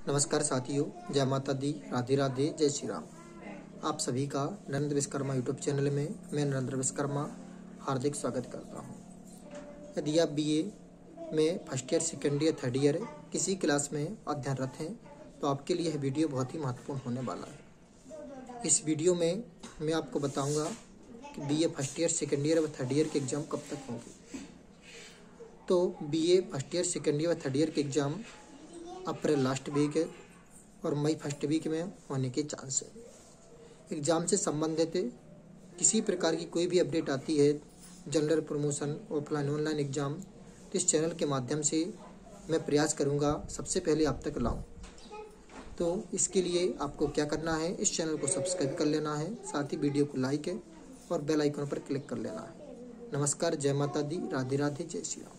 नमस्कार साथियों, जय माता दी, राधे राधे, जय श्री राम। आप सभी का नरेंद्र विश्वकर्मा यूट्यूब चैनल में मैं नरेंद्र विश्वकर्मा हार्दिक स्वागत करता हूं। यदि आप बीए में first year, second year, third year किसी क्लास में अध्ययनरत हैं तो आपके लिए यह वीडियो बहुत ही महत्वपूर्ण होने वाला है। इस वीडियो में मैं आपको बताऊँगा कि BA first year, second year व थर्ड ईयर के एग्ज़ाम कब तक होंगे। तो BA first year, second year व थर्ड ईयर के एग्ज़ाम अप्रैल लास्ट वीक है और मई फर्स्ट वीक में होने के चांस है। एग्ज़ाम से संबंधित किसी प्रकार की कोई भी अपडेट आती है, general promotion, offline online exam, तो इस चैनल के माध्यम से मैं प्रयास करूंगा सबसे पहले आप तक लाऊं। तो इसके लिए आपको क्या करना है, इस चैनल को सब्सक्राइब कर लेना है, साथ ही वीडियो को लाइक और बेल आइकन पर क्लिक कर लेना है। नमस्कार, जय माता दी, राधे राधे, जय श्री राम।